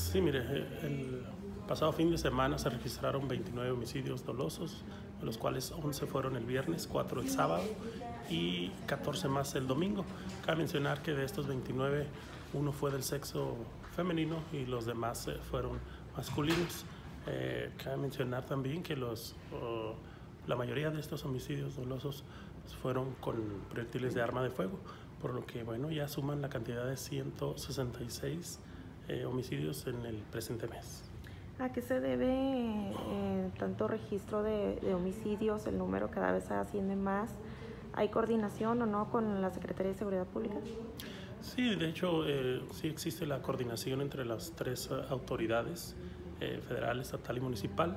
Sí, mire, el pasado fin de semana se registraron 29 homicidios dolosos, de los cuales 11 fueron el viernes, 4 el sábado y 14 más el domingo. Cabe mencionar que de estos 29, uno fue del sexo femenino y los demás fueron masculinos. Cabe mencionar también que la mayoría de estos homicidios dolosos fueron con proyectiles de arma de fuego, por lo que bueno, ya suman la cantidad de 166 homicidios en el presente mes. ¿A qué se debe tanto registro de homicidios? El número cada vez asciende más. ¿Hay coordinación o no con la Secretaría de Seguridad Pública? Sí, de hecho, sí existe la coordinación entre las tres autoridades, federal, estatal y municipal.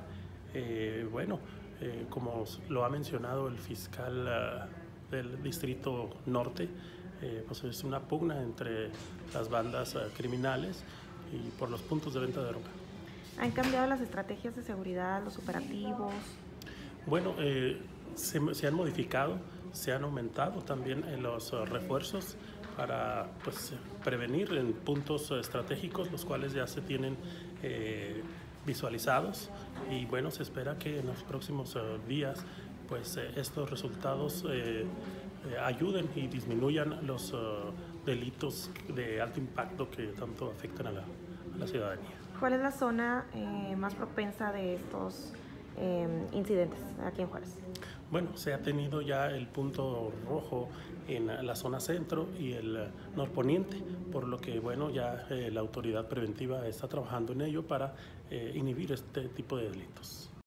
Como lo ha mencionado el fiscal del Distrito Norte, pues es una pugna entre las bandas criminales y por los puntos de venta de droga. ¿Han cambiado las estrategias de seguridad, los operativos? Bueno, se han modificado, se han aumentado también los refuerzos para prevenir en puntos estratégicos, los cuales ya se tienen visualizados, y bueno, se espera que en los próximos días estos resultados ayuden y disminuyan los delitos de alto impacto que tanto afectan a la ciudadanía. ¿Cuál es la zona más propensa de estos incidentes aquí en Juárez? Bueno, se ha tenido ya el punto rojo en la zona centro y el norponiente, por lo que bueno, ya la autoridad preventiva está trabajando en ello para inhibir este tipo de delitos.